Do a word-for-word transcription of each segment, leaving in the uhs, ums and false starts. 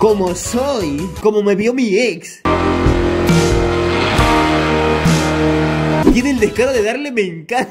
Como soy, como me vio mi ex. Tiene el descaro de darle me encanta.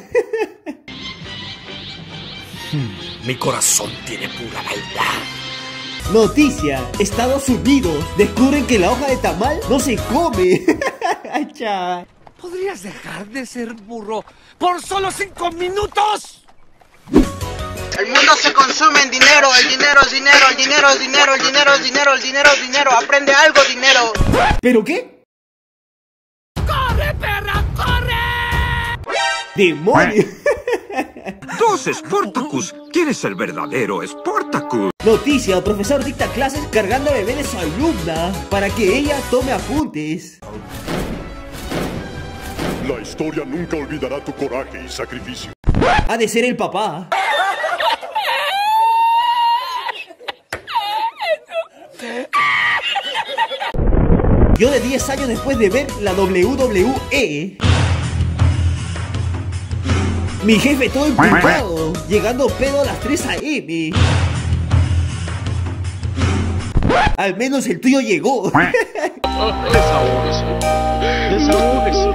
Mi corazón tiene pura maldad. Noticia, Estados Unidos descubren que la hoja de tamal no se come. Chaval. ¿Podrías dejar de ser burro por solo cinco minutos? El mundo se consume en dinero, el dinero es dinero, el dinero es dinero, el dinero es dinero, el dinero es dinero, aprende algo, dinero. ¿Pero qué? ¡Corre, perra, corre! ¡Demonio! Dos Sportacus. ¿Quién es el verdadero Sportacus? Noticia, profesor dicta clases cargando a bebé de su alumna para que ella tome apuntes. La historia nunca olvidará tu coraje y sacrificio. Ha de ser el papá. Yo de diez años después de ver la W W E. Mi jefe todo empujado, llegando pedo a las tres a eme. Al menos el tuyo llegó. Desahógese. Desahógese.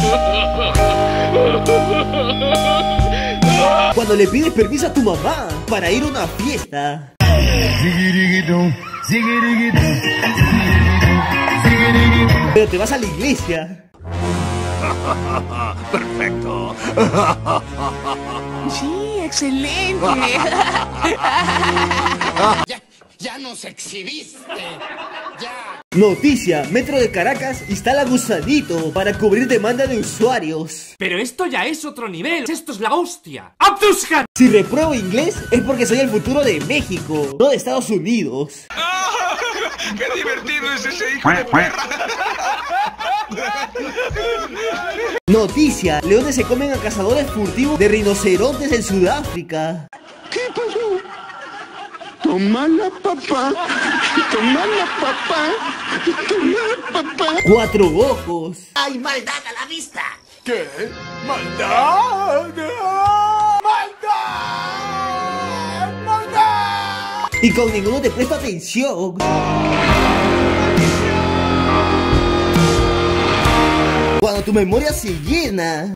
Cuando le pides permiso a tu mamá para ir a una fiesta. Pero te vas a la iglesia. Perfecto. Sí, excelente. Ya, ya nos exhibiste. Ya. Noticia, Metro de Caracas instala gusanito para cubrir demanda de usuarios. Pero esto ya es otro nivel. Esto es la hostia. ¡Abduscan! Si repruebo inglés es porque soy el futuro de México, no de Estados Unidos. ¡Qué divertido es ese hijo de perra! Noticia, leones se comen a cazadores furtivos de rinocerontes en Sudáfrica. ¿Qué pasó? Tómala, papá. Tómala, papá. Tómala, papá. Cuatro ojos. Hay maldad a la vista. ¿Qué? ¡Maldad! ¡Maldad! ¡Maldad! Y con ninguno te presto atención. Cuando tu memoria se llena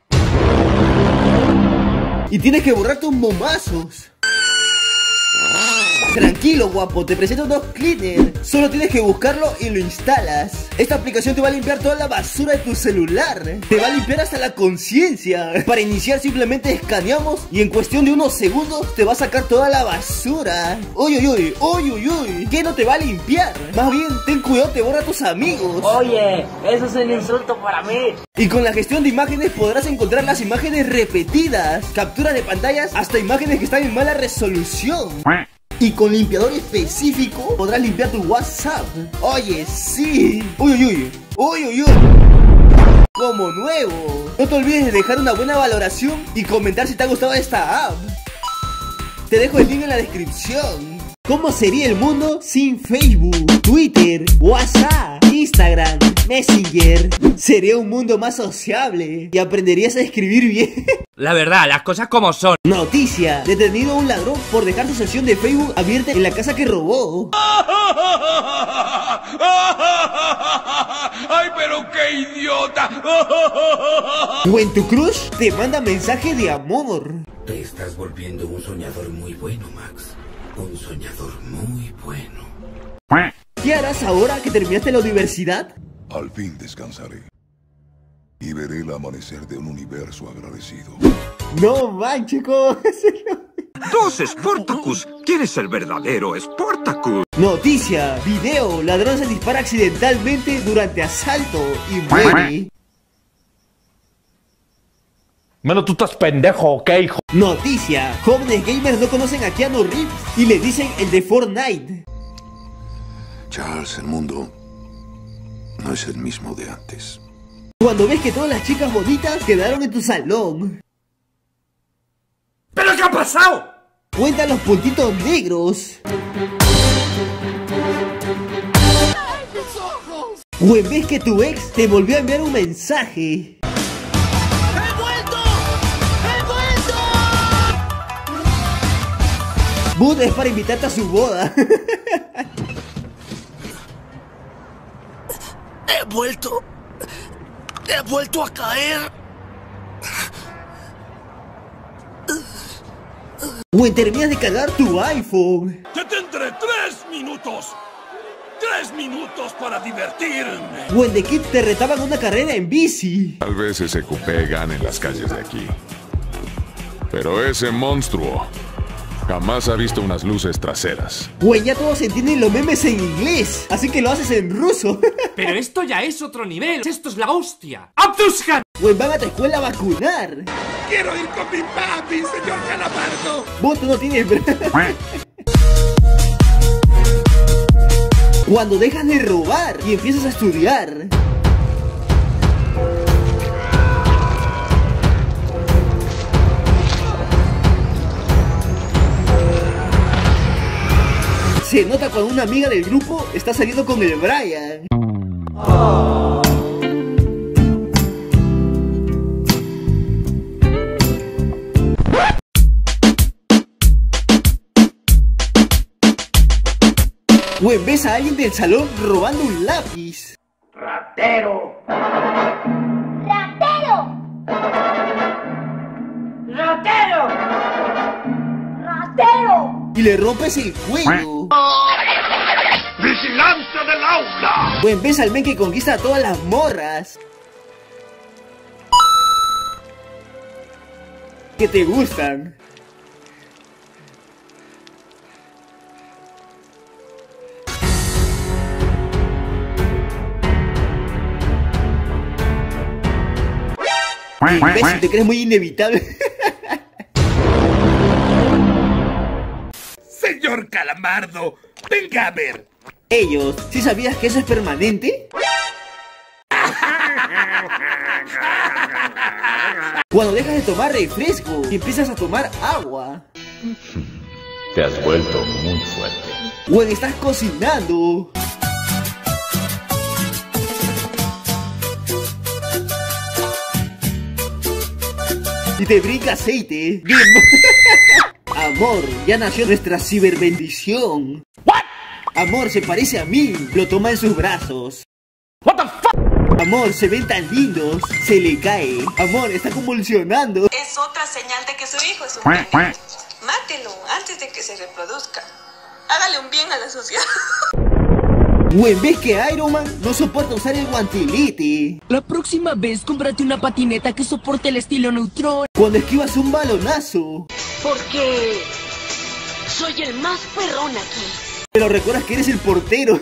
y tienes que borrar tus momazos. Tranquilo, guapo, te presento unos cleaners. Solo tienes que buscarlo y lo instalas. Esta aplicación te va a limpiar toda la basura de tu celular. Te va a limpiar hasta la conciencia. Para iniciar simplemente escaneamos y en cuestión de unos segundos te va a sacar toda la basura. Uy, uy, uy, uy, uy, uy. ¿Qué no te va a limpiar? Más bien, ten cuidado, te borra a tus amigos. Oye, eso es un insulto para mí. Y con la gestión de imágenes podrás encontrar las imágenes repetidas, capturas de pantallas, hasta imágenes que están en mala resolución. Y con limpiador específico podrás limpiar tu WhatsApp. Oye, sí. Uy, uy, uy. Uy, uy, uy. Como nuevo. No te olvides de dejar una buena valoración y comentar si te ha gustado esta app. Te dejo el link en la descripción. ¿Cómo sería el mundo sin Facebook, Twitter, WhatsApp, Instagram, Messenger? Sería un mundo más sociable y aprenderías a escribir bien. La verdad, las cosas como son. Noticia, detenido un ladrón por dejar su sesión de Facebook abierta en la casa que robó. ¡Ay, pero qué idiota! O en tu crush te manda mensaje de amor. Te estás volviendo un soñador muy bueno, Max. Un soñador muy bueno. ¿Qué harás ahora que terminaste la universidad? Al fin descansaré. Y veré el amanecer de un universo agradecido. No manches, ¿cómo? Dos Sportacus. ¿Quién es el verdadero Sportacus? Noticia, video, ladrón se dispara accidentalmente durante asalto y muere. Mano, tú estás pendejo, ¿ok, hijo? Noticia, jóvenes gamers no conocen a Keanu Reeves y le dicen el de Fortnite. Charles, el mundo no es el mismo de antes. Cuando ves que todas las chicas bonitas quedaron en tu salón. ¿Pero qué ha pasado? Cuenta los puntitos negros. O en vez que tu ex te volvió a enviar un mensaje. Bud es para invitarte a su boda. He vuelto... He vuelto a caer. Gwen, terminas de cargar tu iPhone. Te tendré tres minutos. Tres minutos para divertirme. Gwen, de Kid te retaban una carrera en bici. Tal vez ese cupé gane en las calles de aquí. Pero ese monstruo jamás ha visto unas luces traseras. Gwen, ya todos entienden los memes en inglés, así que lo haces en ruso. Pero esto ya es otro nivel. Esto es la hostia. ¡Abdushan! Gwen, van a tu escuela a vacunar. Quiero ir con mi papi, señor Calamardo. Vos tú no tienes... Cuando dejas de robar y empiezas a estudiar. Se nota cuando una amiga del grupo está saliendo con el Brian. Oh. Gwen, ves a alguien del salón robando un lápiz. ¡Ratero! ¡Ratero! ¡Ratero! ¡Ratero! Y le rompes el cuello. ¡Vigilancia del aula! Gwen, ves al men que conquista a todas las morras que te gustan. Imbécil, te crees muy inevitable. Señor Calamardo, venga a ver. Ellos, ¿sí sabías que eso es permanente? Cuando dejas de tomar refresco y empiezas a tomar agua. Te has vuelto muy fuerte. Gwen, estás cocinando. Y te brinca aceite. Bien. Amor, ya nació nuestra ciberbendición. What? Amor, se parece a mí. Lo toma en sus brazos. What the fuck? Amor, se ven tan lindos. Se le cae. Amor, está convulsionando. Es otra señal de que su hijo es un pendejo. Mátelo antes de que se reproduzca. Hágale un bien a la sociedad. Gwen, ¿ves que Iron Man no soporta usar el guantelete? La próxima vez cómprate una patineta que soporte el estilo neutrón. Cuando esquivas un balonazo. Porque soy el más perrón aquí. Pero recuerdas que eres el portero.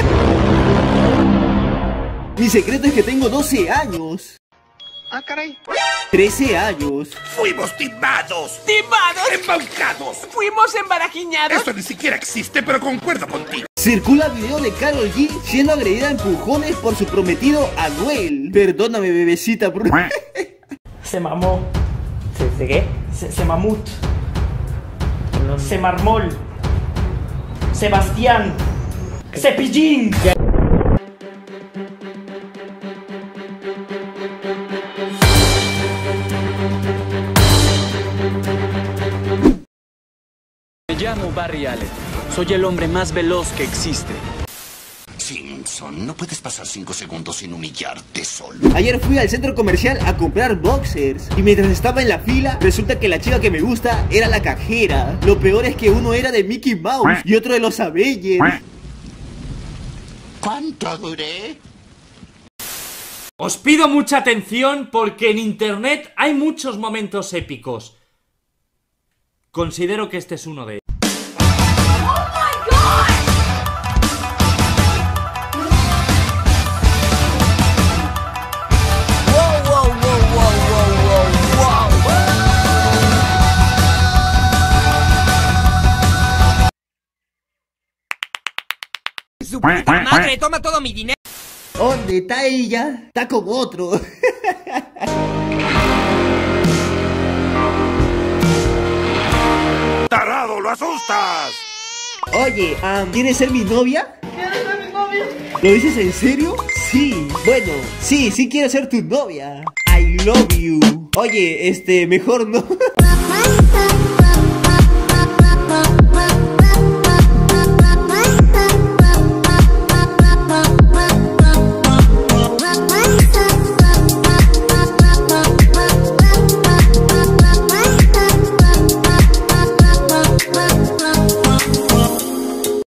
Mi secreto es que tengo doce años. Ah, caray. trece años. Fuimos timados. ¿Timados? Embaucados. Fuimos embarajiñados. Eso ni siquiera existe, pero concuerdo contigo. Circula video de Karol G siendo agredida a empujones por su prometido Anuel. Perdóname, bebecita. Se mamó. ¿Se, se qué? Se, se mamut. Se marmol. Sebastián. Cepillín. Me llamo Barry Allen. Soy el hombre más veloz que existe. Simpson, no puedes pasar cinco segundos sin humillarte solo. Ayer fui al centro comercial a comprar boxers y mientras estaba en la fila, resulta que la chica que me gusta era la cajera. Lo peor es que uno era de Mickey Mouse y otro de los Avengers. ¿Cuánto duré? Os pido mucha atención porque en internet hay muchos momentos épicos. Considero que este es uno de ellos. ¡Su puta madre! ¡Toma todo mi dinero! ¿Dónde está ella? Está con otro. ¡Tarado, lo asustas! Oye, um, ¿quieres ser mi novia? ¿Quieres ser mi novia? ¿Lo dices en serio? Sí. Bueno, sí, sí quiero ser tu novia. I love you. Oye, este, mejor no.